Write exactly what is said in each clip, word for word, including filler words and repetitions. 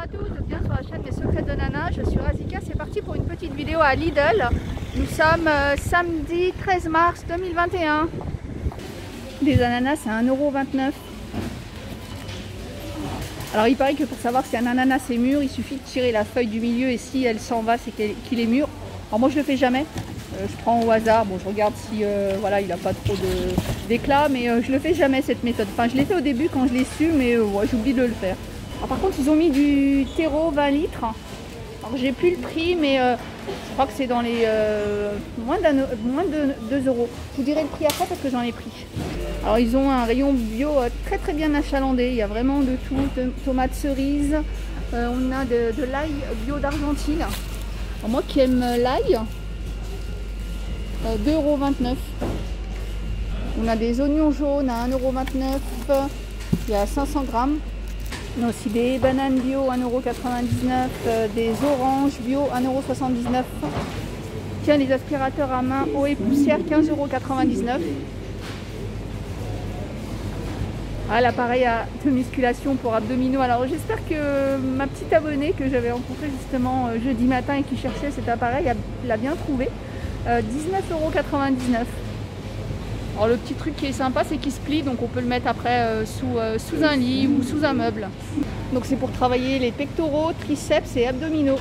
à tous, bienvenue sur la chaîne Mes Secrets de Nana. Je suis Razika, c'est parti pour une petite vidéo à Lidl. Nous sommes euh, samedi treize mars deux mille vingt et un. Des ananas c'est un euro vingt-neuf. Alors il paraît que pour savoir si un ananas est mûr, il suffit de tirer la feuille du milieu et si elle s'en va, c'est qu'il est mûr. Alors moi je le fais jamais, euh, je prends au hasard, bon je regarde si euh, voilà, il n'a pas trop d'éclat, mais euh, je le fais jamais cette méthode. Enfin je l'ai fait au début quand je l'ai su, mais euh, ouais, j'oublie de le faire. Alors, par contre ils ont mis du terreau vingt litres. Alors j'ai plus le prix, mais euh, je crois que c'est dans les euh, moins, moins de deux euros. Je vous dirai le prix après parce que j'en ai pris. Alors ils ont un rayon bio euh, très très bien achalandé, il y a vraiment de tout, de, tomates cerises, euh, on a de, de l'ail bio d'Argentine. Moi qui aime l'ail, euh, deux euros vingt-neuf. On a des oignons jaunes à un euro vingt-neuf, il y a cinq cents grammes. On a aussi des bananes bio un euro quatre-vingt-dix-neuf, euh, des oranges bio un euro soixante-dix-neuf. Tiens, les aspirateurs à main eau et poussière quinze euros quatre-vingt-dix-neuf. Ah, l'appareil de musculation pour abdominaux. Alors j'espère que ma petite abonnée que j'avais rencontrée justement jeudi matin et qui cherchait cet appareil l'a bien trouvé. euh, dix-neuf euros quatre-vingt-dix-neuf. Alors le petit truc qui est sympa, c'est qu'il se plie, donc on peut le mettre après euh, sous, euh, sous un lit ou sous un meuble. Donc c'est pour travailler les pectoraux, triceps et abdominaux.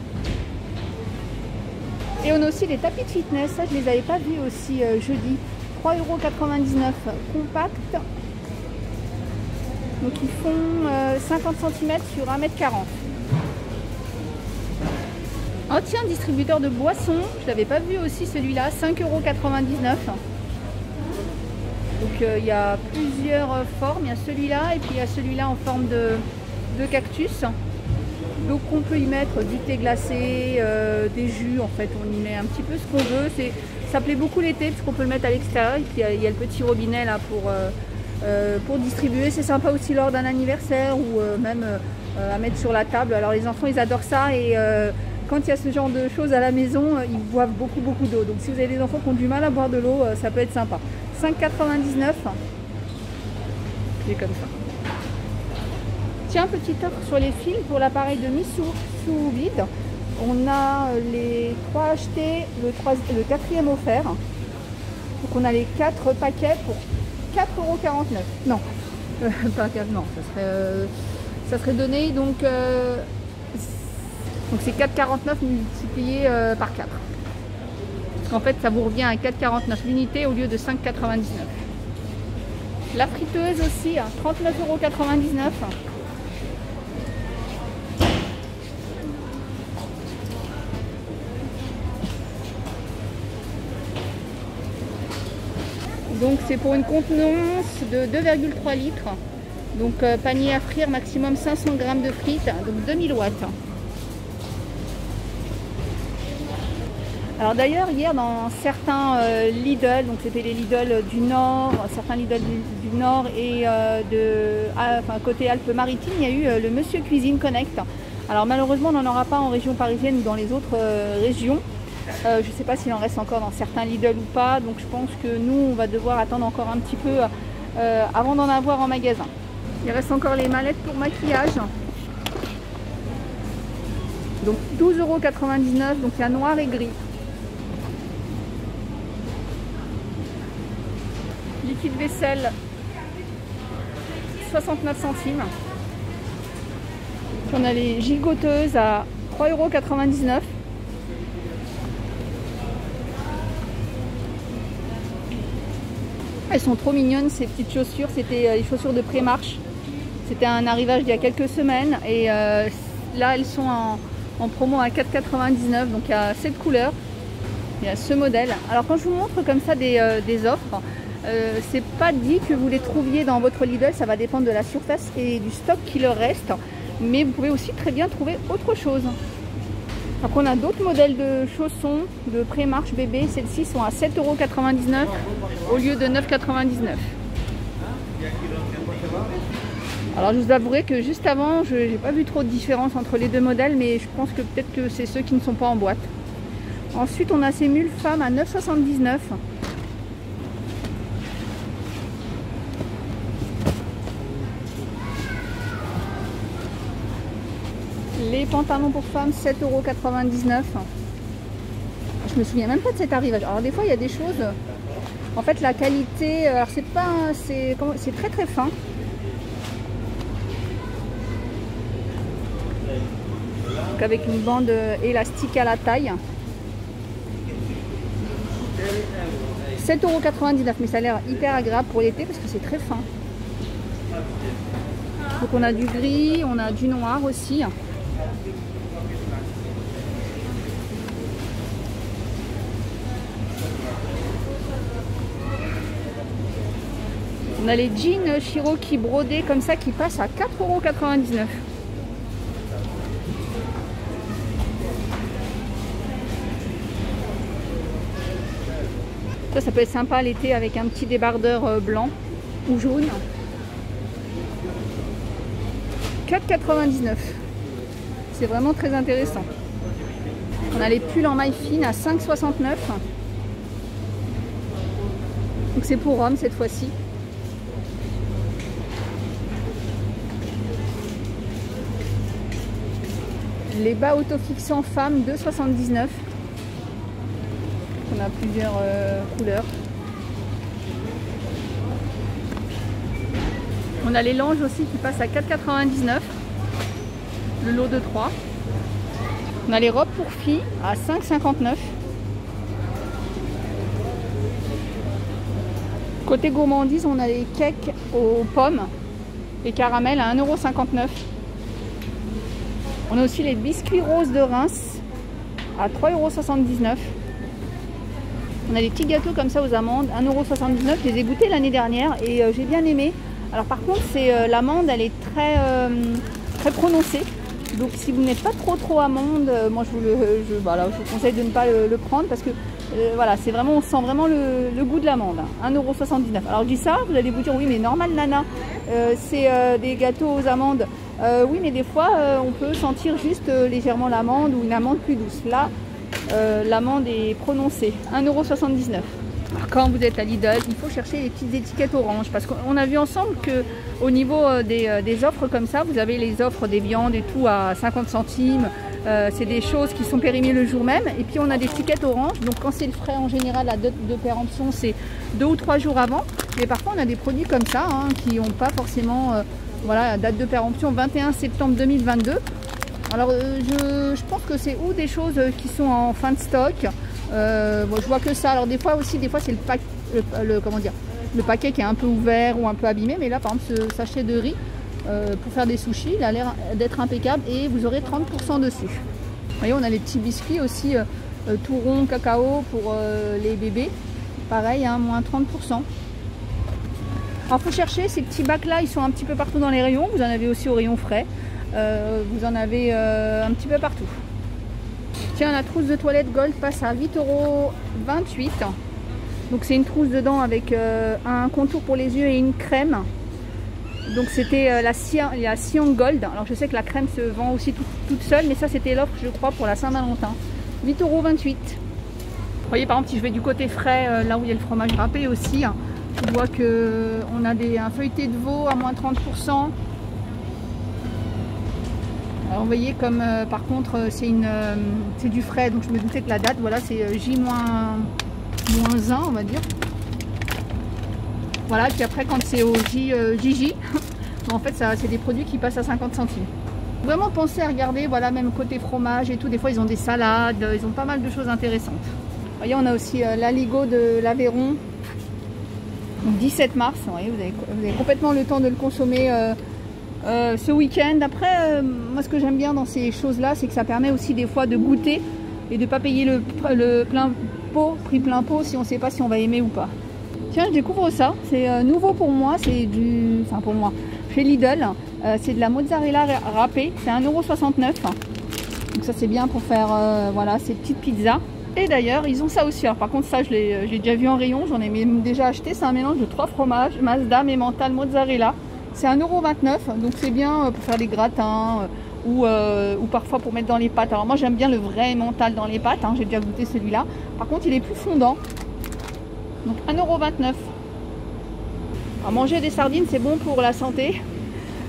Et on a aussi des tapis de fitness, ça je les avais pas vus aussi euh, jeudi. trois euros quatre-vingt-dix-neuf, compact. Donc ils font euh, cinquante centimètres sur un mètre quarante. Oh tiens, distributeur de boissons, je l'avais pas vu aussi celui-là, cinq euros quatre-vingt-dix-neuf. Donc euh, il y a plusieurs euh, formes, il y a celui-là et puis il y a celui-là en forme de, de cactus. Donc on peut y mettre du thé glacé, euh, des jus, en fait on y met un petit peu ce qu'on veut. Ça plaît beaucoup l'été parce qu'on peut le mettre à l'extérieur et puis il y, a, il y a le petit robinet là pour... Euh, Euh, pour distribuer. C'est sympa aussi lors d'un anniversaire ou euh, même euh, à mettre sur la table. Alors les enfants ils adorent ça et euh, quand il y a ce genre de choses à la maison, euh, ils boivent beaucoup beaucoup d'eau. Donc si vous avez des enfants qui ont du mal à boire de l'eau, euh, ça peut être sympa. cinq quatre-vingt-dix-neuf. C'est comme ça. Tiens, petite offre sur les fils pour l'appareil de mise sous, sous vide. On a les trois achetés, le, trois, le quatrième offert. Donc on a les quatre paquets pour quatre euros quarante-neuf. Non, euh, pas quatre, non, ça serait, euh, ça serait donné, donc euh, donc c'est quatre euros quarante-neuf multiplié euh, par quatre. Parce qu'en fait, ça vous revient à quatre euros quarante-neuf l'unité au lieu de cinq euros quatre-vingt-dix-neuf. La friteuse aussi, à trente-neuf euros quatre-vingt-dix-neuf. Donc c'est pour une contenance de deux virgule trois litres. Donc euh, panier à frire maximum cinq cents grammes de frites, donc deux mille watts. Alors d'ailleurs hier dans certains euh, Lidl, donc c'était les Lidl du Nord, certains Lidl du, du Nord et euh, de, ah, enfin, côté Alpes-Maritimes, il y a eu euh, le Monsieur Cuisine Connect. Alors malheureusement on n'en aura pas en région parisienne ou dans les autres euh, régions. Euh, je ne sais pas s'il en reste encore dans certains Lidl ou pas, donc je pense que nous on va devoir attendre encore un petit peu euh, avant d'en avoir en magasin. Il reste encore les mallettes pour maquillage. Donc douze euros quatre-vingt-dix-neuf, donc il y a noir et gris. Liquide vaisselle, soixante-neuf centimes. Puis on a les gigoteuses à trois euros quatre-vingt-dix-neuf. Elles sont trop mignonnes ces petites chaussures, c'était les chaussures de pré-marche. C'était un arrivage il y a quelques semaines et euh, là elles sont en, en promo à quatre euros quatre-vingt-dix-neuf, donc il y a sept couleurs. Il y a ce modèle. Alors quand je vous montre comme ça des, euh, des offres, euh, c'est pas dit que vous les trouviez dans votre Lidl, ça va dépendre de la surface et du stock qui leur reste. Mais vous pouvez aussi très bien trouver autre chose. Après on a d'autres modèles de chaussons de pré-marche bébé, celles-ci sont à sept euros quatre-vingt-dix-neuf au lieu de neuf euros quatre-vingt-dix-neuf. Alors je vous avouerai que juste avant, je n'ai pas vu trop de différence entre les deux modèles, mais je pense que peut-être que c'est ceux qui ne sont pas en boîte. Ensuite on a ces mules femmes à neuf euros soixante-dix-neuf. Les pantalons pour femmes, sept euros quatre-vingt-dix-neuf. Je me souviens même pas de cet arrivage. Alors des fois il y a des choses, en fait la qualité, alors c'est pas, c'est c'est très très fin. Donc avec une bande élastique à la taille. sept euros quatre-vingt-dix-neuf, mais ça a l'air hyper agréable pour l'été parce que c'est très fin. Donc on a du gris, on a du noir aussi. On a les jeans Cherokee brodés comme ça qui passent à quatre euros quatre-vingt-dix-neuf. Ça, ça peut être sympa l'été avec un petit débardeur blanc ou jaune. quatre euros quatre-vingt-dix-neuf. C'est vraiment très intéressant. On a les pulls en maille fine à cinq euros soixante-neuf. Donc c'est pour hommes cette fois-ci. Les bas autofixants femmes, deux euros soixante-dix-neuf. On a plusieurs euh, couleurs. On a les langes aussi qui passent à quatre euros quatre-vingt-dix-neuf. Le lot de trois. On a les robes pour filles à cinq euros cinquante-neuf. Côté gourmandise, on a les cakes aux pommes et caramel à un euro cinquante-neuf. On a aussi les biscuits roses de Reims à trois euros soixante-dix-neuf. On a des petits gâteaux comme ça aux amandes, un euro soixante-dix-neuf. Je les ai goûtés l'année dernière et euh, j'ai bien aimé. Alors par contre, c'est euh, l'amande, elle est très, euh, très prononcée. Donc si vous n'êtes pas trop trop amande, euh, moi je vous, le, je, voilà, je vous conseille de ne pas le, le prendre parce que euh, voilà, c'est vraiment, on sent vraiment le, le goût de l'amande. un euro soixante-dix-neuf. Alors je dis ça, vous allez vous dire oui mais normal nana, euh, c'est euh, des gâteaux aux amandes. Euh, oui mais des fois euh, on peut sentir juste euh, légèrement l'amande ou une amande plus douce. Là euh, l'amande est prononcée. un euro soixante-dix-neuf. Quand vous êtes à Lidl, il faut chercher les petites étiquettes orange parce qu'on a vu ensemble que au niveau des, des offres comme ça, vous avez les offres des viandes et tout à cinquante centimes. Euh, c'est des choses qui sont périmées le jour même. Et puis on a des étiquettes orange. Donc quand c'est le frais en général, la date de péremption c'est deux ou trois jours avant. Mais parfois on a des produits comme ça hein, qui n'ont pas forcément euh, voilà, la date de péremption vingt et un septembre deux mille vingt-deux. Alors euh, je, je pense que c'est ou des choses qui sont en fin de stock. Euh, bon, je vois que ça. Alors des fois aussi, des fois c'est le, pack, le, le comment dire, le paquet qui est un peu ouvert ou un peu abîmé. Mais là, par exemple, ce sachet de riz euh, pour faire des sushis, il a l'air d'être impeccable et vous aurez trente pour cent dessus. Vous voyez, on a les petits biscuits aussi, euh, tout rond cacao pour euh, les bébés. Pareil, hein, moins trente pour cent. Alors, faut chercher ces petits bacs là. Ils sont un petit peu partout dans les rayons. Vous en avez aussi au rayon frais. Euh, vous en avez euh, un petit peu partout. Tiens, la trousse de toilette Gold passe à huit euros vingt-huit. Donc c'est une trousse dedans avec euh, un contour pour les yeux et une crème. Donc c'était euh, la, la Cyan Gold. Alors je sais que la crème se vend aussi tout, toute seule, mais ça c'était l'offre je crois pour la Saint-Valentin. huit euros vingt-huit. Vous voyez par exemple si je vais du côté frais, euh, là où il y a le fromage râpé aussi, hein, je vois qu'on a des, un feuilleté de veau à moins trente pour cent. Alors vous voyez comme euh, par contre c'est une euh, c'est du frais, donc je me doutais que la date voilà c'est euh, J un on va dire. Voilà, puis après quand c'est au J, euh, J J, en fait ça c'est des produits qui passent à cinquante centimes. Vraiment pensez à regarder, voilà, même côté fromage et tout, des fois ils ont des salades, ils ont pas mal de choses intéressantes. Vous voyez on a aussi euh, l'Aligo de l'Aveyron, dix-sept mars, vous voyez, vous avez, vous avez complètement le temps de le consommer euh, Euh, ce week-end. Après, euh, moi ce que j'aime bien dans ces choses-là, c'est que ça permet aussi des fois de goûter et de ne pas payer le, le plein pot, prix plein pot, si on ne sait pas si on va aimer ou pas. Tiens, je découvre ça, c'est euh, nouveau pour moi, c'est du... Enfin pour moi, chez Lidl, euh, c'est de la mozzarella râpée, c'est un euro soixante-neuf. Donc ça c'est bien pour faire euh, voilà, ces petites pizzas. Et d'ailleurs, ils ont ça aussi. Alors par contre, ça je l'ai déjà vu en rayon, j'en ai même déjà acheté, c'est un mélange de trois fromages, Mazda, Emmental, mozzarella. C'est un euro vingt-neuf, donc c'est bien pour faire des gratins euh, ou, euh, ou parfois pour mettre dans les pâtes. Alors moi j'aime bien le vrai emmental dans les pâtes, hein, j'ai déjà goûté celui-là. Par contre il est plus fondant, donc un euro vingt-neuf. Alors manger des sardines c'est bon pour la santé.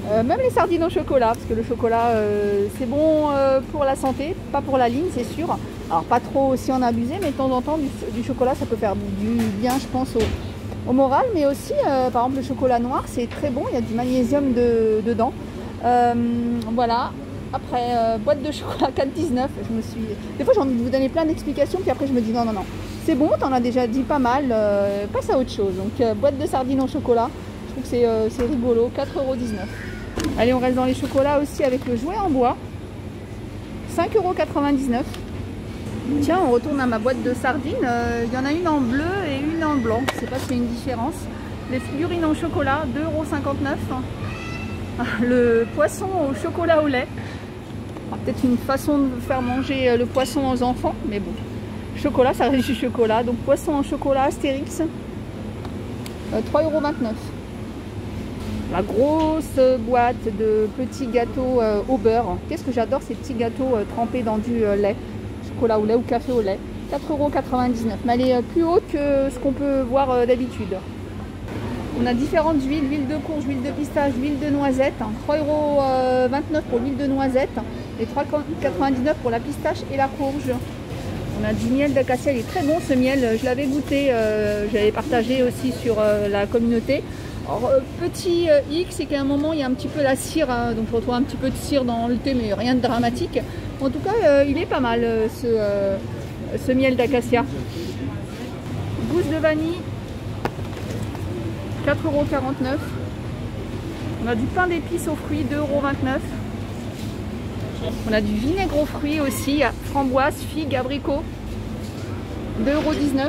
Euh, même les sardines au chocolat, parce que le chocolat euh, c'est bon euh, pour la santé, pas pour la ligne c'est sûr. Alors pas trop aussi en abuser, mais de temps en temps du, du chocolat ça peut faire du bien je pense au, au moral. Mais aussi euh, par exemple le chocolat noir c'est très bon, il y a du magnésium de, dedans. Euh, voilà. Après euh, boîte de chocolat quatre dix-neuf, je me suis... Des fois j'ai envie de vous donner plein d'explications, puis après je me dis non non non, c'est bon, t'en as déjà dit pas mal, euh, passe à autre chose. Donc euh, boîte de sardines au chocolat, je trouve que c'est euh, rigolo, quatre euros dix-neuf. Allez, on reste dans les chocolats aussi avec le jouet en bois, cinq euros quatre-vingt-dix-neuf. Tiens, on retourne à ma boîte de sardines. Il euh, y en a une en bleu et une en blanc. Je ne sais pas s'il y a une différence. Les figurines en chocolat, deux euros cinquante-neuf. Le poisson au chocolat au lait. Peut-être une façon de faire manger le poisson aux enfants, mais bon. Chocolat, ça reste du chocolat. Donc poisson en chocolat Astérix, euh, trois euros vingt-neuf. La grosse boîte de petits gâteaux euh, au beurre. Qu'est-ce que j'adore ces petits gâteaux euh, trempés dans du euh, lait, chocolat au lait ou café au lait. quatre euros quatre-vingt-dix-neuf. Mais elle est euh, plus haute que ce qu'on peut voir euh, d'habitude. On a différentes huiles, huile de courge, huile de pistache, huile de noisette. trois euros vingt-neuf pour l'huile de noisette et trois euros quatre-vingt-dix-neuf pour la pistache et la courge. On a du miel d'acacia, il est très bon ce miel. Je l'avais goûté, euh, j'avais partagé aussi sur euh, la communauté. Alors, euh, petit euh, X, c'est qu'à un moment il y a un petit peu la cire, hein, donc je retrouve un petit peu de cire dans le thé, mais rien de dramatique. En tout cas, euh, il est pas mal euh, ce, euh, ce miel d'acacia. Gousse de vanille, quatre euros quarante-neuf. On a du pain d'épices aux fruits, deux euros vingt-neuf. On a du vinaigre aux fruits aussi, framboise, figue, abricot, deux euros dix-neuf.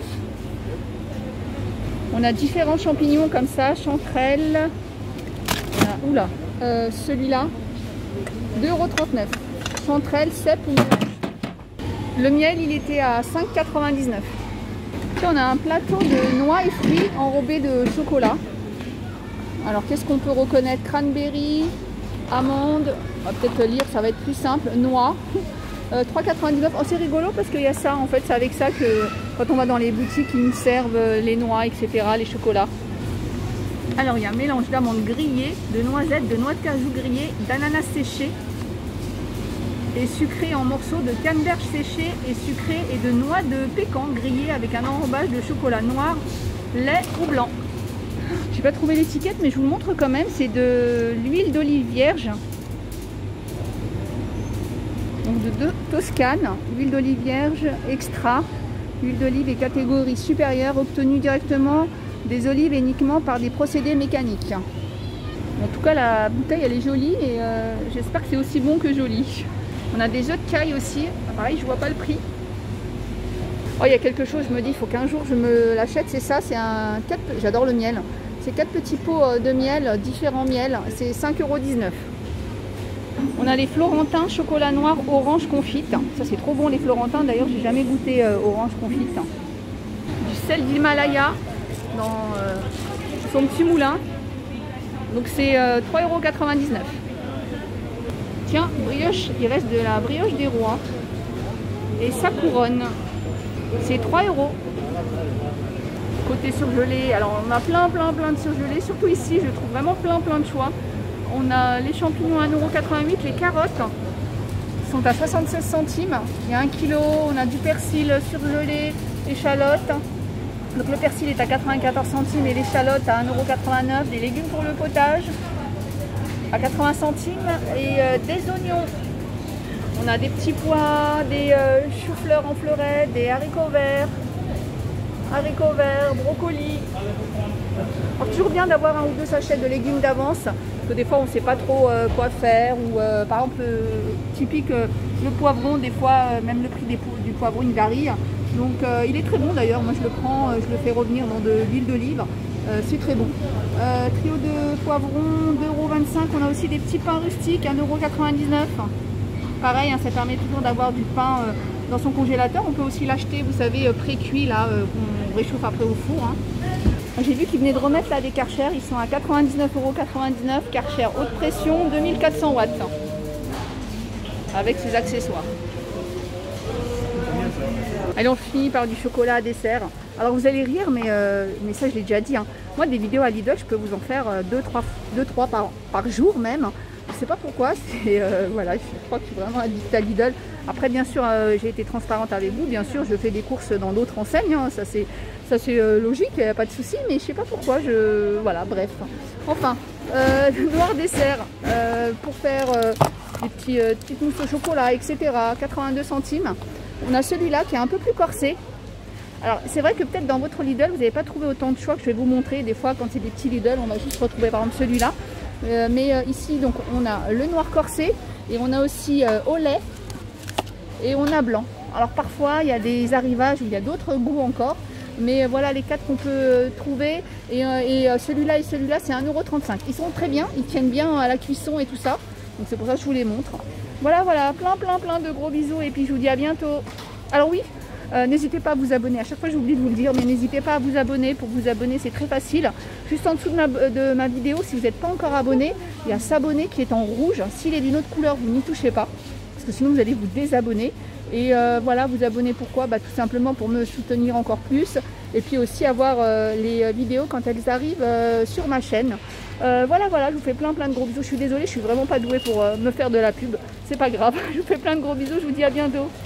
On a différents champignons comme ça, chanterelle. On a, oula, euh, celui-là, deux euros trente-neuf. Chanterelle, cèpe ou mélange. Le miel, il était à cinq euros quatre-vingt-dix-neuf. Puis on a un plateau de noix et fruits enrobés de chocolat. Alors qu'est-ce qu'on peut reconnaître? Cranberry, amande, on va peut-être lire, ça va être plus simple. Noix, euh, trois euros quatre-vingt-dix-neuf. Oh, c'est rigolo parce qu'il y a ça, en fait, c'est avec ça que quand on va dans les boutiques, ils nous servent les noix, et cetera, les chocolats. Alors il y a un mélange d'amandes grillées, de noisettes, de noix de cajou grillées, d'ananas séché et sucré en morceaux, de canneberge séché et sucré et de noix de pécan grillées avec un enrobage de chocolat noir, lait ou blanc. J'ai pas trouvé l'étiquette mais je vous le montre quand même, c'est de l'huile d'olive vierge. Donc de, de Toscane, huile d'olive vierge extra, huile d'olive est catégorie supérieure obtenue directement des olives uniquement par des procédés mécaniques. En tout cas la bouteille elle est jolie et euh, j'espère que c'est aussi bon que joli. On a des œufs de caille aussi, pareil je vois pas le prix. Oh il y a quelque chose, je me dis il faut qu'un jour je me l'achète, c'est ça, c'est un quatre, j'adore le miel. C'est quatre petits pots de miel, différents miels, c'est cinq euros dix-neuf. On a les Florentins chocolat noir orange confite. Ça c'est trop bon les Florentins, d'ailleurs j'ai jamais goûté euh, orange confite. Du sel d'Himalaya dans euh, son petit moulin. Donc c'est euh, trois euros quatre-vingt-dix-neuf. Tiens, brioche, il reste de la brioche des rois. Et sa couronne. C'est trois euros. Côté surgelé, alors on a plein plein plein de surgelés, surtout ici je trouve vraiment plein plein de choix. On a les champignons à un euro quatre-vingt-huit, les carottes sont à soixante-seize centimes. Il y a un kilo, on a du persil surgelé, échalotes. Donc le persil est à quatre-vingt-quatorze centimes et l'échalote à un euro quatre-vingt-neuf. Des légumes pour le potage à quatre-vingts centimes et euh, des oignons. On a des petits pois, des euh, choux-fleurs en fleurette, des haricots verts. haricots verts, brocolis. Alors, toujours bien d'avoir un ou deux sachets de légumes d'avance, parce que des fois on ne sait pas trop euh, quoi faire, ou euh, par exemple euh, typique euh, le poivron, des fois euh, même le prix des po du poivron il varie. Donc euh, il est très bon d'ailleurs, moi je le prends, euh, je le fais revenir dans de l'huile d'olive, euh, c'est très bon. Euh, trio de poivrons, deux euros vingt-cinq, on a aussi des petits pains rustiques, un euro quatre-vingt-dix-neuf. Pareil, hein, ça permet toujours d'avoir du pain euh, dans son congélateur. On peut aussi l'acheter, vous savez, pré-cuit, là, euh, qu'on réchauffe après au four. Hein. J'ai vu qu'ils venaient de remettre là des Karcher, ils sont à quatre-vingt-dix-neuf euros quatre-vingt-dix-neuf, Karcher haute pression, deux mille quatre cents watts, avec ses accessoires. Allez, on finit par du chocolat à dessert. Alors vous allez rire, mais, euh, mais ça je l'ai déjà dit, hein. Moi, des vidéos à Lidl, je peux vous en faire deux trois par, par jour même. Je sais pas pourquoi, c'est euh, voilà, je crois que je suis vraiment addict à Lidl. Après, bien sûr, euh, j'ai été transparente avec vous. Bien sûr, je fais des courses dans d'autres enseignes. Hein. Ça, c'est ça c'est euh, logique, il n'y a pas de souci. Mais je sais pas pourquoi. Je voilà, bref. Enfin, euh, noir dessert euh, pour faire euh, des petits, euh, petites mousses au chocolat, et cetera. quatre-vingt-deux centimes. On a celui-là qui est un peu plus corsé. Alors, c'est vrai que peut-être dans votre Lidl, vous n'avez pas trouvé autant de choix que je vais vous montrer. Des fois, quand c'est des petits Lidl, on va juste retrouver par exemple celui-là. Euh, mais euh, ici, donc, on a le noir corsé et on a aussi euh, au lait et on a blanc. Alors, parfois, il y a des arrivages où il y a d'autres goûts encore. Mais euh, voilà les quatre qu'on peut euh, trouver. Et, euh, et euh, celui-là et celui-là, c'est un euro trente-cinq. Ils sont très bien, ils tiennent bien à la cuisson et tout ça. Donc, c'est pour ça que je vous les montre. Voilà, voilà, plein, plein, plein de gros bisous. Et puis, je vous dis à bientôt. Alors oui, Euh, n'hésitez pas à vous abonner. À chaque fois, j'oublie de vous le dire, mais n'hésitez pas à vous abonner. Pour vous abonner, c'est très facile. Juste en dessous de ma, de ma vidéo, si vous n'êtes pas encore abonné, il y a s'abonner qui est en rouge. S'il est d'une autre couleur, vous n'y touchez pas, parce que sinon vous allez vous désabonner. Et euh, voilà, vous abonner pourquoi? Bah, tout simplement pour me soutenir encore plus. Et puis aussi avoir euh, les vidéos quand elles arrivent euh, sur ma chaîne. Euh, voilà, voilà, je vous fais plein plein de gros bisous. Je suis désolée, je suis vraiment pas douée pour euh, me faire de la pub. C'est pas grave. Je vous fais plein de gros bisous. Je vous dis à bientôt.